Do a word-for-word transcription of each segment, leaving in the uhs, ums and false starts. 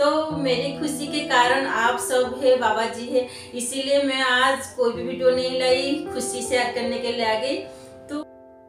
तो मेरी खुशी के कारण आप सब है, बाबा जी है, इसीलिए मैं आज कोई भी वीडियो नहीं लाई, खुशी शेयर करने के लिए आ गई। तो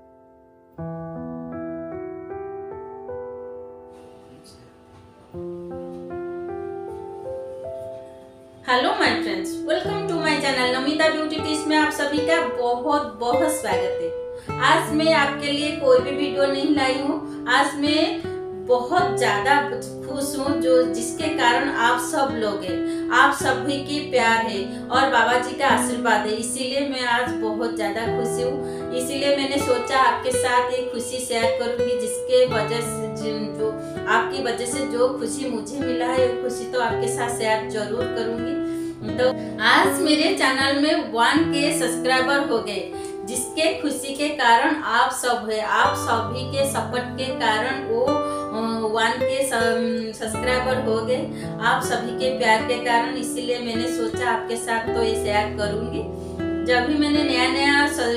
hello my friends, welcome to my channel Namita beauty tips में आप सभी का बहुत बहुत स्वागत है। आज मैं आपके लिए कोई भी वीडियो नहीं लाई हूँ। आज मैं बहुत ज्यादा खुश हूँ, जो जिसके कारण आप सब लोग हैं, आप सभी की प्यार है और बाबा जी का आशीर्वाद है, इसीलिए मैं आज बहुत ज्यादा खुशी हूँ। इसीलिए मैंने सोचा आपके साथ एक खुशी शेयर करूंगी, जिसके वजह से जो आपकी वजह से जो खुशी मुझे मिला है वो खुशी तो आपके साथ शेयर जरूर करूंगी। तो आज मेरे चैनल में वन के सब्सक्राइबर हो गए, जिसके खुशी के कारण आप सब है, आप सभी के सपोर्ट के कारण वो वन के सब्सक्राइबर हो गए, आप सभी के प्यार के कारण। इसीलिए मैंने सोचा आपके साथ तो ये शेयर करूंगी। जब भी मैंने नया नया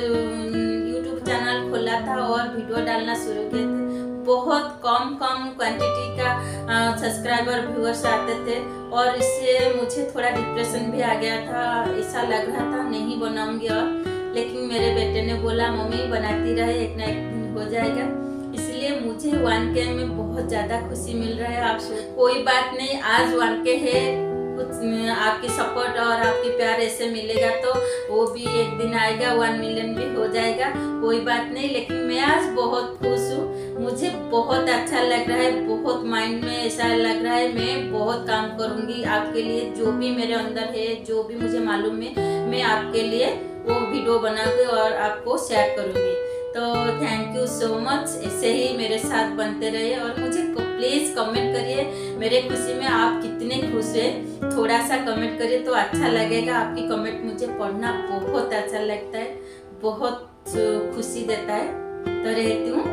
यूट्यूब चैनल खोला था और वीडियो डालना शुरू किए थे, बहुत कम कम क्वांटिटी का सब्सक्राइबर व्यूअर्स आते थे और इससे मुझे थोड़ा डिप्रेशन भी आ गया था। ऐसा लग रहा था नहीं बनाऊंगी और, लेकिन मेरे बेटे ने बोला मम्मी बनाती रहे, एक ना एक दिन हो जाएगा। इसलिए मुझे वन के में बहुत ज्यादा खुशी मिल रहा है। आप कोई बात नहीं, आज वन के है, कुछ आपकी सपोर्ट और आपकी प्यार ऐसे मिलेगा तो वो भी एक दिन आएगा, वन मिलियन भी हो जाएगा, कोई बात नहीं। लेकिन मैं आज बहुत खुश हूँ, मुझे बहुत अच्छा लग रहा है, बहुत माइंड में ऐसा लग रहा है मैं बहुत काम करूँगी आपके लिए। जो भी मेरे अंदर है, जो भी मुझे मालूम है, मैं आपके लिए वो वीडियो बनाऊंगी और आपको शेयर करूँगी। तो थैंक यू सो मच, ऐसे ही मेरे साथ बनते रहिए और मुझे प्लीज कमेंट करिए मेरे खुशी में आप कितने खुश हैं। थोड़ा सा कमेंट करिए तो अच्छा लगेगा। आपकी कमेंट मुझे पढ़ना बहुत अच्छा लगता है, बहुत खुशी देता है। तो रहती हूँ,